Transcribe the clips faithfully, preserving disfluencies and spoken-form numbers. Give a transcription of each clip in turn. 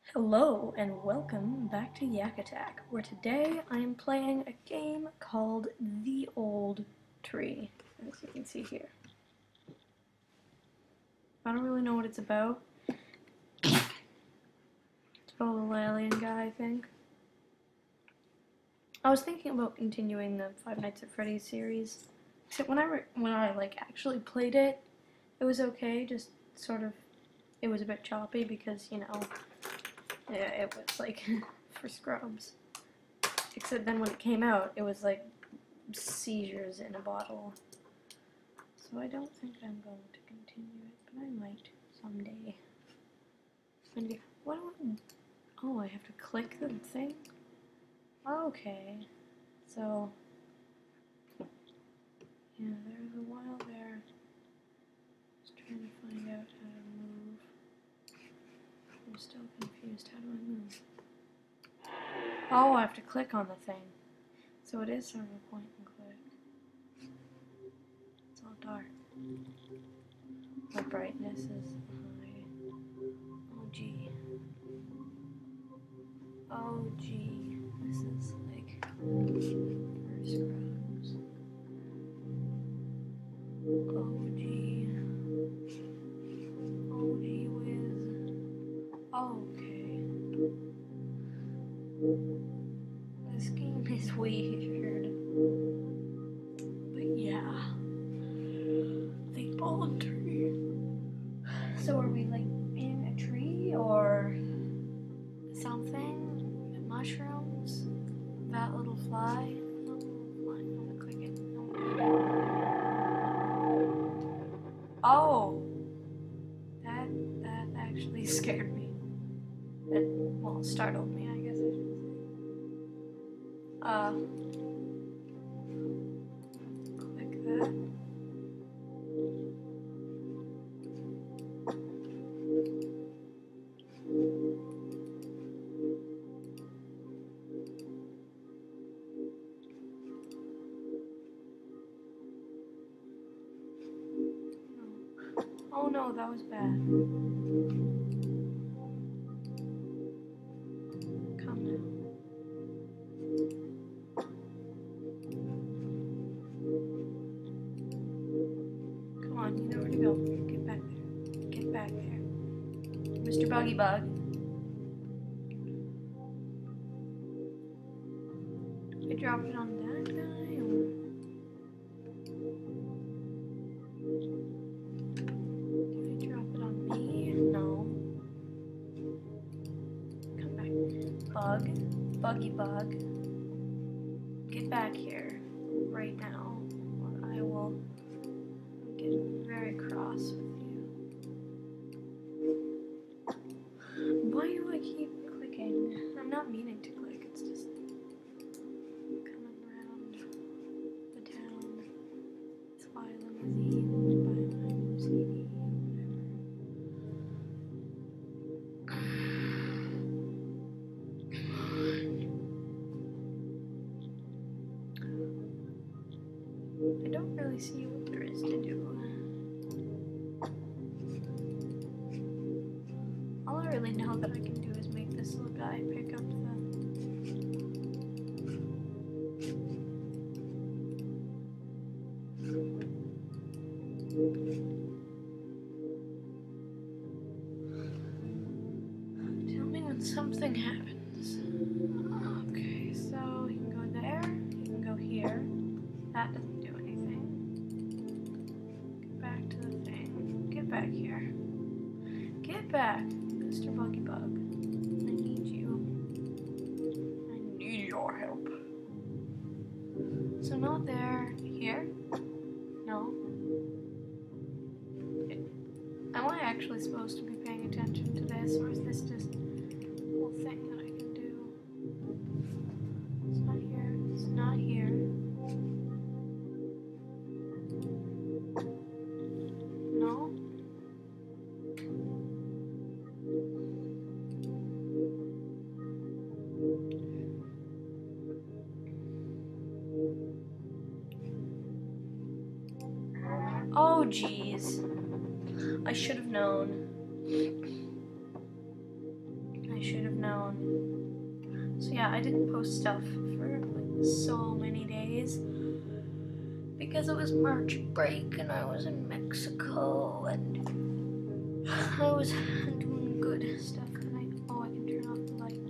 Hello and welcome back to Yakattack, where today I am playing a game called The Old Tree, as you can see here. I don't really know what it's about. It's about a little alien guy, I think. I was thinking about continuing the Five Nights at Freddy's series, except when I re when I like actually played it, it was okay. Just sort of, it was a bit choppy because you know. Yeah, it was like for scrubs. Except then when it came out, it was like seizures in a bottle. So I don't think I'm going to continue it, but I might someday. Maybe. What do I, oh, I have to click the thing? Okay. So, yeah, there's a while there. Just trying to find out how to move. I'm still confused. How do I move? Oh, I have to click on the thing. So it is sort of a point and click. It's all dark. My brightness is high. Oh gee. Oh gee. This is like for scrubs. Oh gee. Oh gee whiz. Okay. This game is weird. But yeah. The old tree. So are we like in a tree or something? Mushrooms? That little fly? No, fly. No one click it. No one click it. Oh! That, that actually scared me. It, well, startled me, I guess I should say. Uh, click that. Oh no, that was bad. Come now. Come on, you know where to go. Get back there. Get back there. Mister Buggy Bug. Do I drop it on that guy or? Do I drop it on me? No. Come back. Bug. Buggy Bug. Get back here. Right now. Or I will get very cross with you. Why do I keep clicking? I'm not meaning to click, it's just coming around the town. It's why limousine, by my limousine, whatever. I don't really see what there is to do. All I really know that I can do is make this little guy pick up the... Tell me when something happens. Okay, so you can go there, you can go here. That doesn't do anything. Get back to the thing. Get back here. Get back, Mister Buggy Bug. I need you. I need your help. So not there. Here? No. Am I actually supposed to be paying attention to this, or is this just a whole thing that I can do? It's not here. It's not here. No? Oh, jeez. I should have known. I should known. So yeah, I didn't post stuff for like so many days because it was March break and I was in Mexico and I was doing good stuff. And I oh I can turn off the light.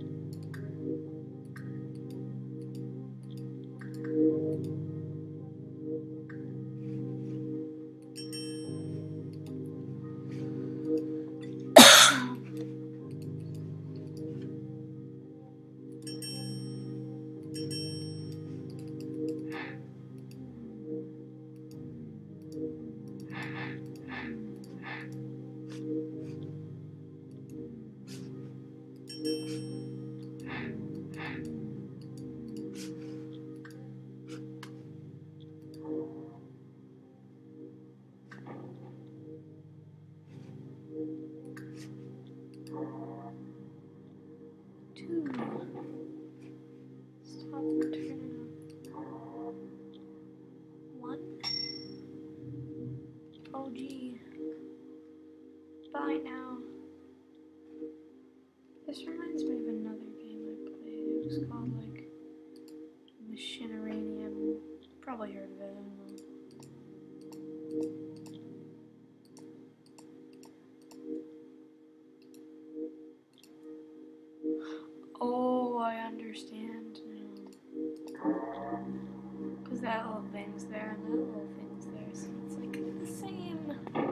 Two. Stop and turn it on. One. Oh gee. Bye now. This reminds me of another game I played. It was called like Machinaranium. Probably heard of it, I don't know. Oh, I understand now. Because that little thing's there and that little thing's there, so it's like the same.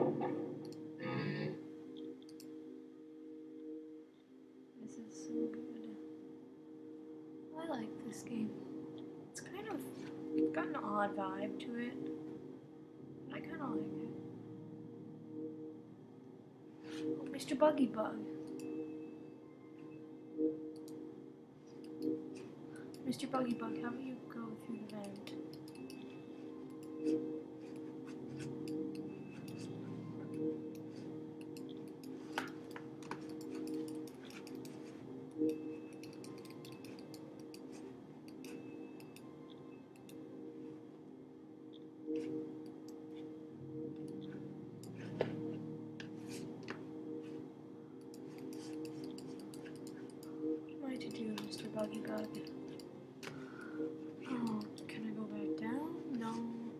This is so good. I like this game. It's kind of it's got an odd vibe to it. But I kind of like it. Oh, Mister Buggy Bug. Mister Buggy Bug, how about you go through the vent? What am I to do, Mister Buggy Bug? Oh, can I go back down? No.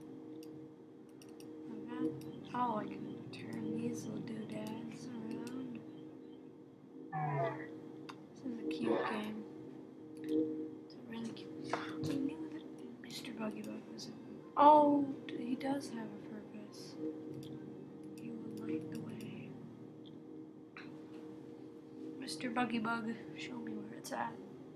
Okay. Oh, I can turn these little doodads around. This is a cute game. It's a really cute. I knew that Mister Buggy Bug was a... Oh, he does have a purpose. He will light the way. Mister Buggy Bug, show me where it's at.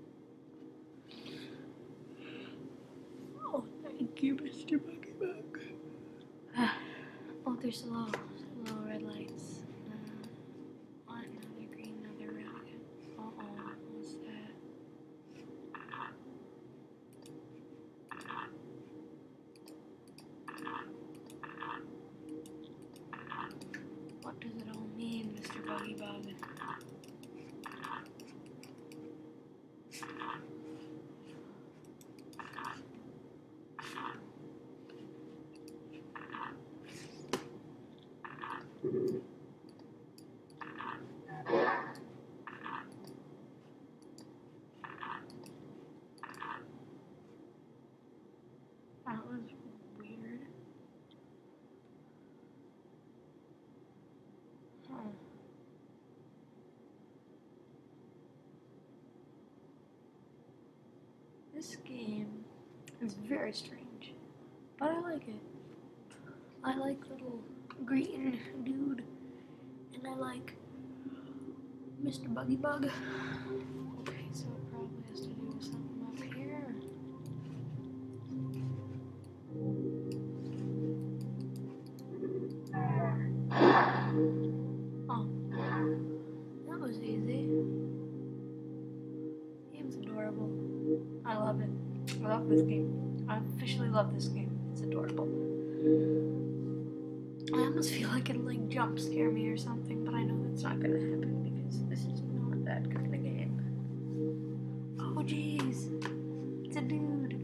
Oh, thank you, Mister Buggy Bug. Oh, there's a little, little red lights. Uh, one, another green, another red. Uh-oh, what's that? What does it all mean, Mister Buggy Bug? That was weird. Huh. This game is very strange, but I like it. I like little green dude, and I like Mister Buggy Bug. Okay, so it probably has to do with something up here. Oh, that was easy. Game's adorable. I love it. I love this game. I officially love this game. It's adorable. I almost feel like it'll like jump scare me or something, but I know that's not gonna happen because this is not that kind of game. Oh jeez, it's a dude.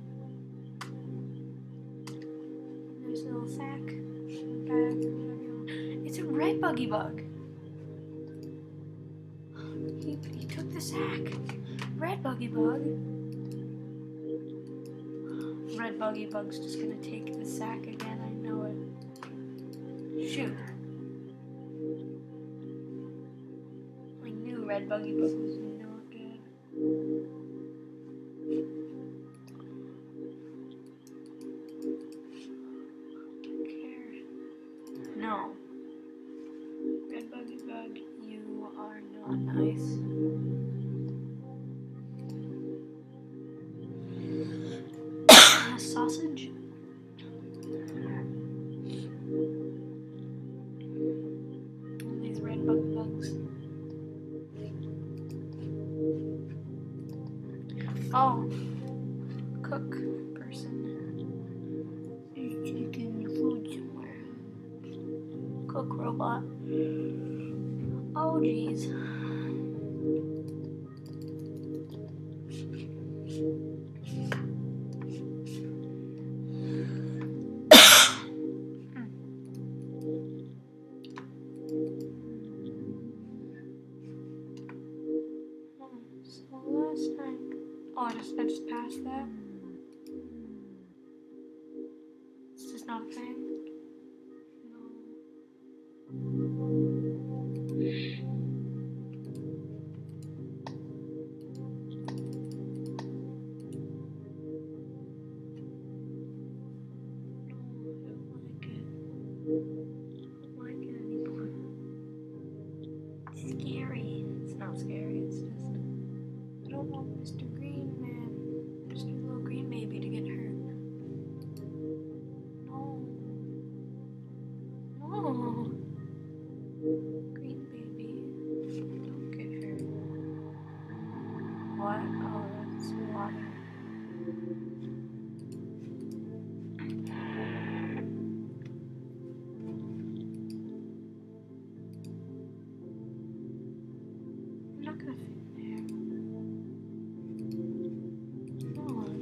There's a little sack, bag, whatever you want. It's a red Buggy Bug. He, he took the sack. Red buggy bug. Red buggy bug's just gonna take the sack again. I know it. Shoot. I knew red buggy bug was not good. Don't care. No. Red buggy bug, you are not nice. Sausage. All these red bug bugs. Oh, cook person. He's taking food somewhere. Cook robot. Oh jeez. So last time, oh, I just I just passed that. It's just not a thing. Scary. It's not scary, it's just I don't want Mister Green Man, Mister Little Green Baby to get hurt. No. No. Green Baby, don't get hurt. What? Oh, that's water. I'm not gonna fit in there. Come on.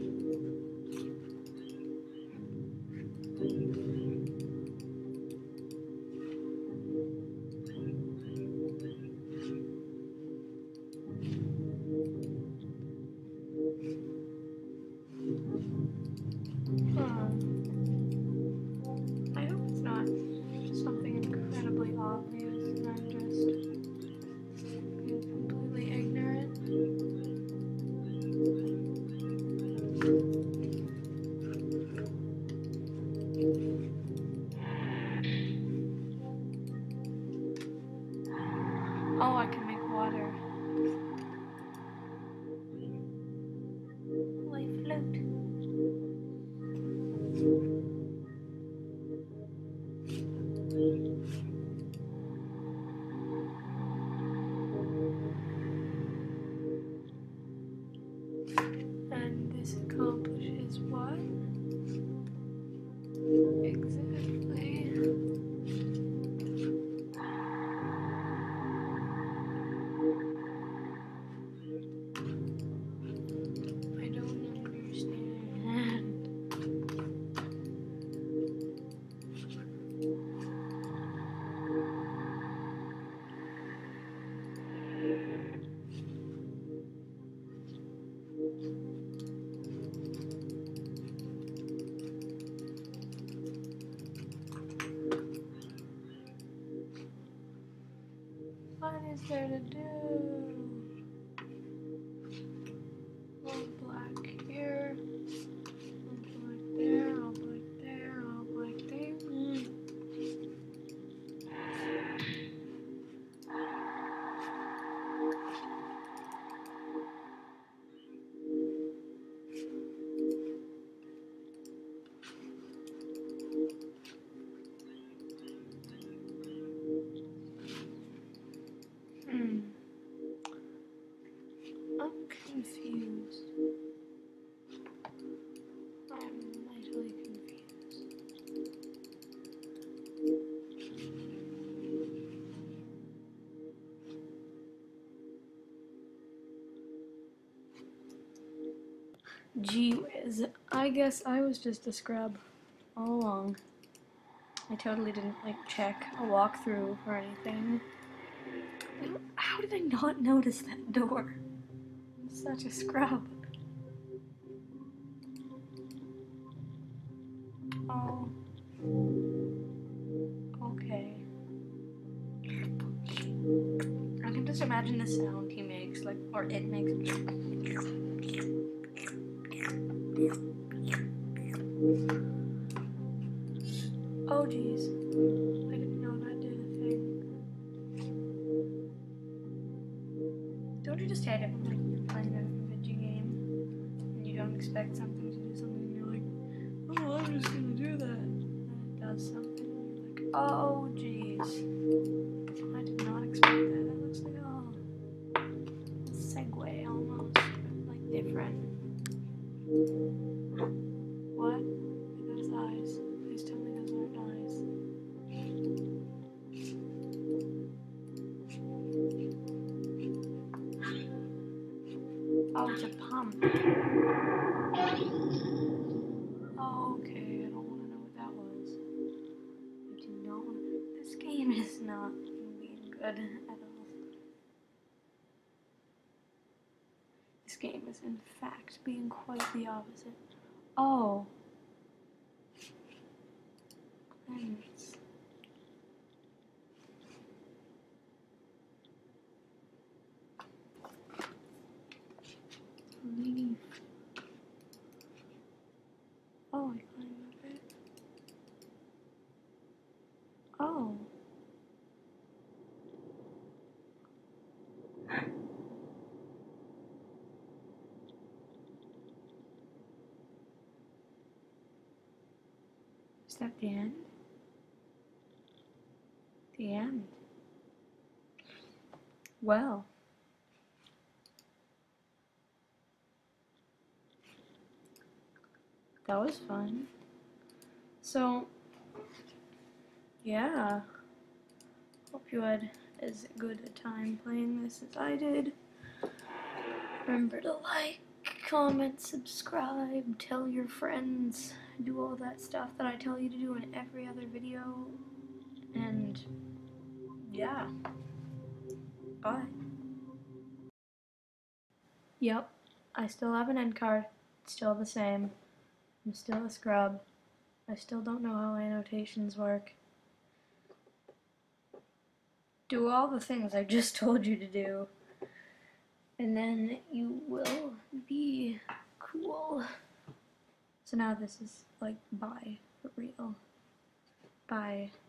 Um, I hope it's not something incredibly obvious and I'm just completely ignorant. Oh, I can make water. Life float. And this accomplishes what? Exactly. I don't understand. What is there to do? All black here, all black there, all black there, all black there. Mm. Hmm. I'm confused. I'm mightily confused. Gee whiz, I guess I was just a scrub all along. I totally didn't like check a walkthrough or anything. I don't, how did did I not notice that door? I'm such a scrub. Oh. Okay. I can just imagine the sound he makes, like, or it makes. Oh jeez. I didn't know that did a thing. Don't you just hate it when like, you're playing a video game and you don't expect something to do something and you're like, oh, I'm just gonna do that. And it does something and you're like, oh jeez. I did not expect that. That looks like a segue almost, like different. What? Those eyes. Please tell me those aren't eyes. Oh, it's a pump. Oh, okay. I don't want to know what that was. I do not want to. This game is not being good at all. This game is, in fact, being quite the opposite. Oh. Planets. Leaf. Oh, I climbed up it. Oh. Is that the end? The end. Well. That was fun. So, yeah. Hope you had as good a time playing this as I did. Remember to like, comment, subscribe, tell your friends, do all that stuff that I tell you to do in every other video. And, yeah. Bye. Yep, I still have an end card. It's still the same. I'm still a scrub. I still don't know how annotations work. Do all the things I just told you to do. And then you will be cool. So now this is like bye for real. Bye.